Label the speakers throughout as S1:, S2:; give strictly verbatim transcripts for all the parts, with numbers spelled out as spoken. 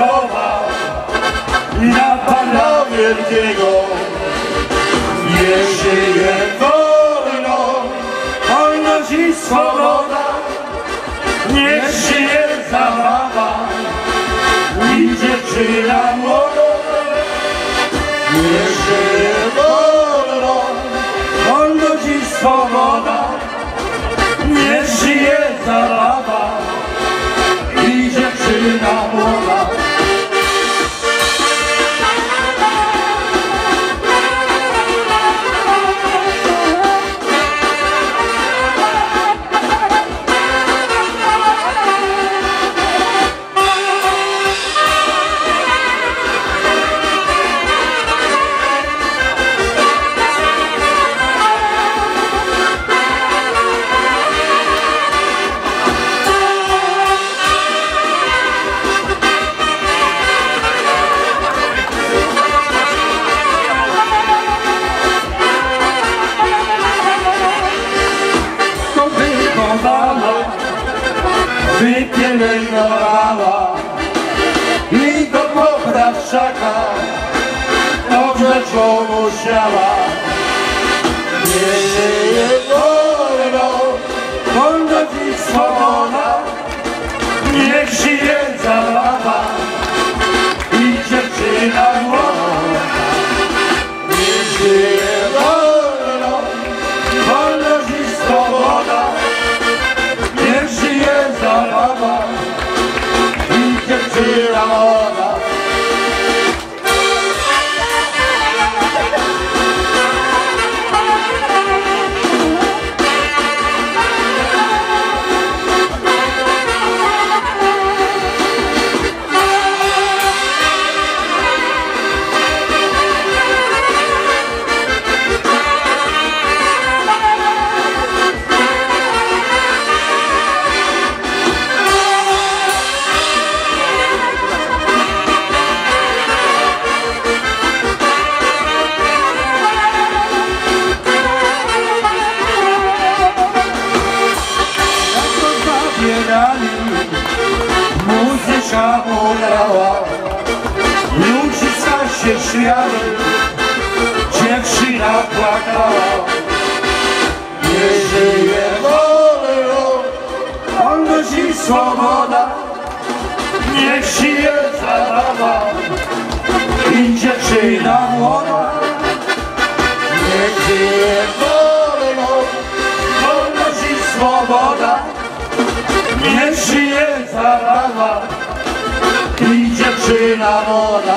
S1: chował na Pana Wielkiego. Niech żyje wolność, wolność i swoboda, niech żyje zabawa i dziewczyna młoda. Niech żyje wolność, wolność i swoboda, niech żyje zabawa i dziewczyna młoda. Wypielęgnowała i do poprawczaka dobrze musiała. Nie żyje wolność, wolność i swoboda, niech żyje zabawa i dziewczyna młoda. Niech żyje wolność, wolność i swoboda, niech żyje zabawa i dziewczyna młoda. Muzyka grała, ludziska się śmiali, dziewczyna płakała. Nie żyje wolność, wolność i swoboda, niech żyje zabawa i dziewczyna młoda. Niech żyje wolność, wolność i swoboda, niech żyje zabawa i dziewczyna młoda.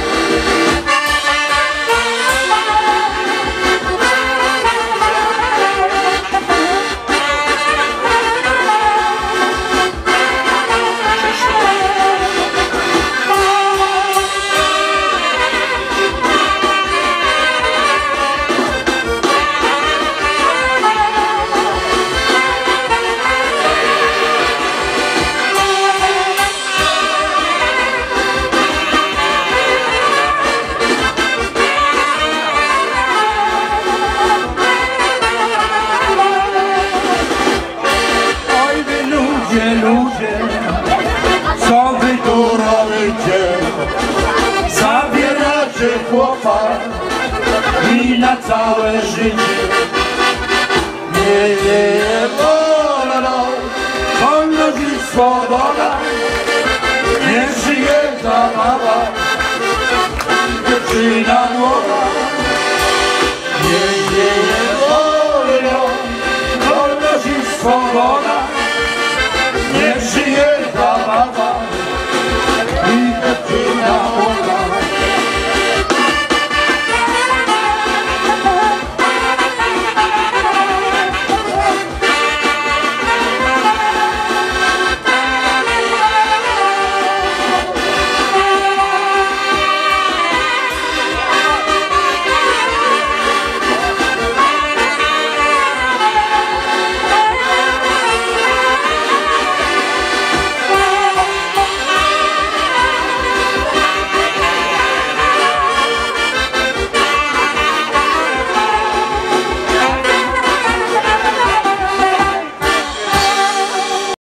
S1: Ludzie, co wy tu robicie? Zabieracie chłopa i na całe życie. Nie żyje wolność, wolność i swoboda, niech